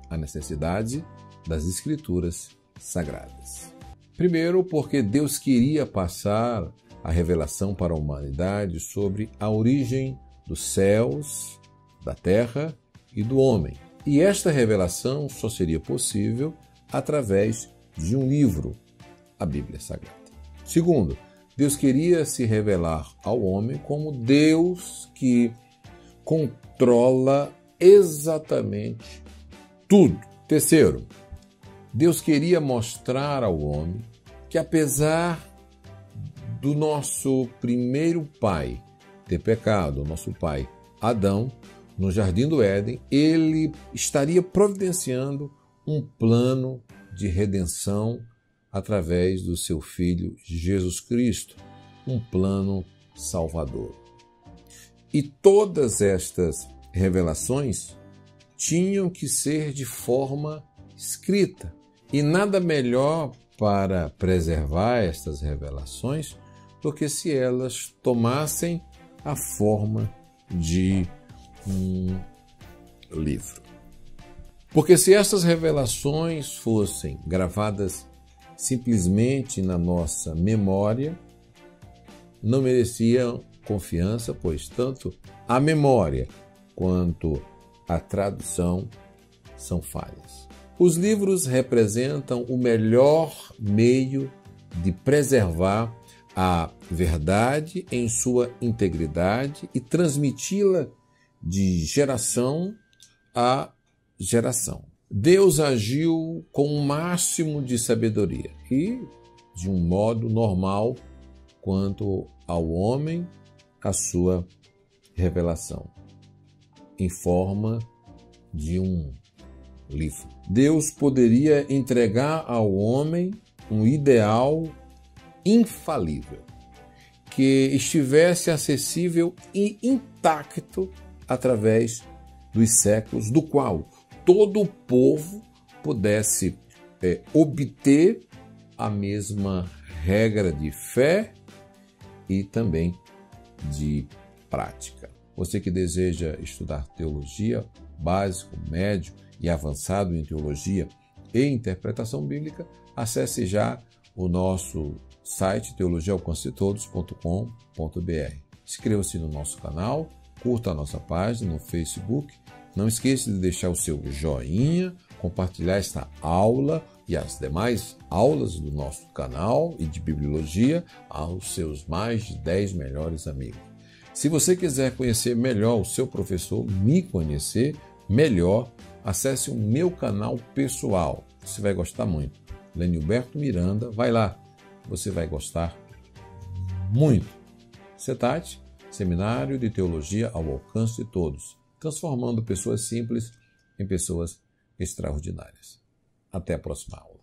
a necessidade das Escrituras Sagradas. Primeiro, porque Deus queria passar a revelação para a humanidade sobre a origem dos céus, da terra e do homem. E esta revelação só seria possível através de um livro, a Bíblia Sagrada. Segundo, Deus queria se revelar ao homem como Deus que controla exatamente tudo. Terceiro, Deus queria mostrar ao homem que, apesar do nosso primeiro pai ter pecado, o nosso pai Adão, no Jardim do Éden, ele estaria providenciando um plano de redenção através do seu Filho Jesus Cristo, um plano salvador. E todas estas revelações tinham que ser de forma escrita. E nada melhor para preservar estas revelações do que se elas tomassem a forma de um livro. Porque se estas revelações fossem gravadas simplesmente na nossa memória, não mereciam confiança, pois tanto a memória quanto a tradução são falhas. Os livros representam o melhor meio de preservar a verdade em sua integridade e transmiti-la de geração a geração. Deus agiu com o máximo de sabedoria e de um modo normal quanto ao homem, a sua revelação, em forma de um livro. Deus poderia entregar ao homem um ideal infalível, que estivesse acessível e intacto através dos séculos, do qual todo o povo pudesse obter a mesma regra de fé e também de prática. Você que deseja estudar teologia, básico, médio e avançado em teologia e interpretação bíblica, acesse já o nosso site teologiaalcancetodos.com.br. Inscreva-se no nosso canal, curta a nossa página no Facebook. Não esqueça de deixar o seu joinha, compartilhar esta aula e as demais aulas do nosso canal e de bibliologia aos seus mais de 10 melhores amigos. Se você quiser conhecer melhor o seu professor, me conhecer melhor, acesse o meu canal pessoal. Você vai gostar muito. Lenilberto Miranda, vai lá. Você vai gostar muito. CETAT, Seminário de Teologia ao Alcance de Todos, transformando pessoas simples em pessoas extraordinárias. Até a próxima aula.